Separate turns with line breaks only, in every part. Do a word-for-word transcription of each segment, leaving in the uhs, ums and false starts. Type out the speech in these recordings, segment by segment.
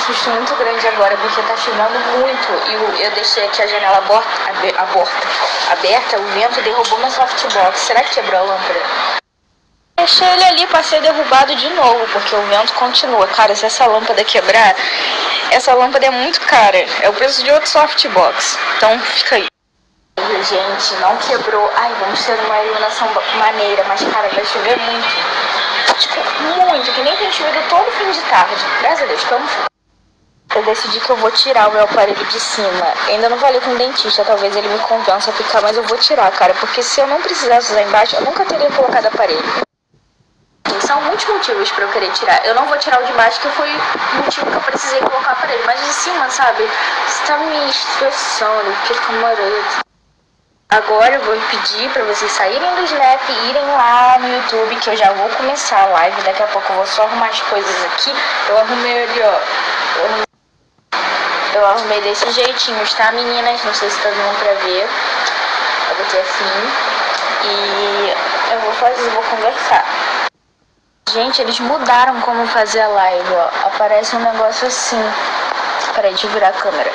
susto muito grande agora, porque tá chovendo muito. E eu, eu deixei aqui a janela aborta, aborta, aberta, o vento derrubou meu softbox. Será que quebrou a lâmpada? Deixei ele ali pra ser derrubado de novo, porque o vento continua. Cara, se essa lâmpada quebrar, essa lâmpada é muito cara. É o preço de outro softbox. Então fica aí. Gente, não quebrou. Ai, vamos ter uma iluminação maneira, mas cara, vai chover muito. Tipo, muito, que nem tem chovido todo fim de tarde. Graças a Deus, que eu não fui. Eu decidi que eu vou tirar o meu aparelho de cima. Ainda não falei com o dentista, talvez ele me convença a ficar, mas eu vou tirar, cara. Porque se eu não precisasse usar embaixo, eu nunca teria colocado aparelho. São muitos motivos pra eu querer tirar. Eu não vou tirar o de baixo, que foi o motivo que eu precisei colocar o aparelho. Mas de cima, sabe, você tá me estressando, porque fica morando. Agora eu vou pedir pra vocês saírem do Snap e irem lá no YouTube, que eu já vou começar a live. Daqui a pouco eu vou só arrumar as coisas aqui. Eu arrumei ali, ó. Eu arrumei, eu arrumei desse jeitinho, tá, meninas? Não sei se tá dando pra ver. Eu botei assim. E eu vou fazer, vou conversar. Gente, eles mudaram como fazer a live, ó. Aparece um negócio assim. Peraí, deixa eu virar a câmera.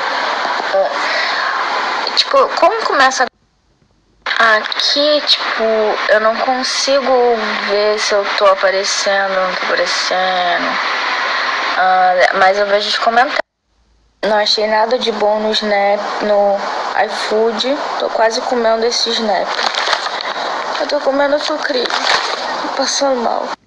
Uh, tipo, como começa... Aqui, tipo, eu não consigo ver se eu tô aparecendo, não tô aparecendo. Uh, mas eu vejo os comentários. Não achei nada de bom no Snap, no iFood. Tô quase comendo esse Snap. Eu tô comendo sucrilho. Tô passando mal.